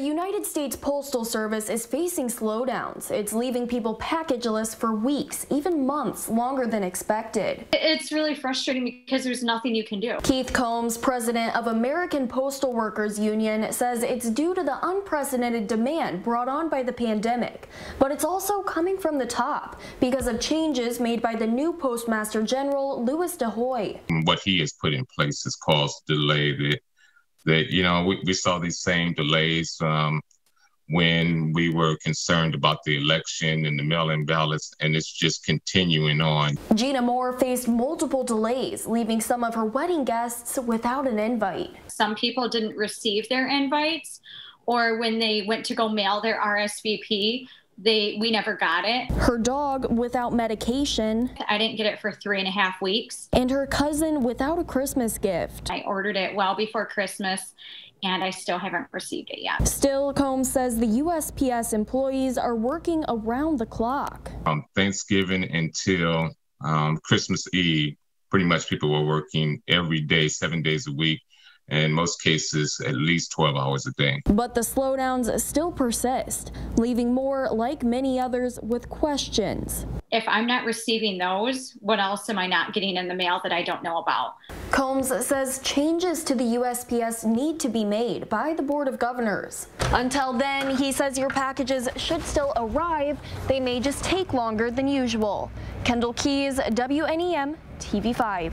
United States Postal Service is facing slowdowns. It's leaving people packageless for weeks, even months, longer than expected. It's really frustrating because there's nothing you can do. Keith Combs, president of American Postal Workers Union, says it's due to the unprecedented demand brought on by the pandemic. But it's also coming from the top because of changes made by the new Postmaster General, Louis DeHoy. What he has put in place has caused delay that we saw these same delays when we were concerned about the election and the mail-in ballots, and it's just continuing on. Gina Moore faced multiple delays, leaving some of her wedding guests without an invite. Some people didn't receive their invites, or when they went to go mail their RSVP, we never got it. Her dog without medication. I didn't get it for 3.5 weeks. And her cousin without a Christmas gift. I ordered it well before Christmas, and I still haven't received it yet. Still, Combs says the USPS employees are working around the clock. From Thanksgiving until Christmas Eve, pretty much people were working every day, 7 days a week. In most cases, at least 12 hours a day. But the slowdowns still persist, leaving Moore, like many others, with questions. If I'm not receiving those, what else am I not getting in the mail that I don't know about? Combs says changes to the USPS need to be made by the Board of Governors. Until then, he says your packages should still arrive. They may just take longer than usual. Kendall Keys, WNEM TV5.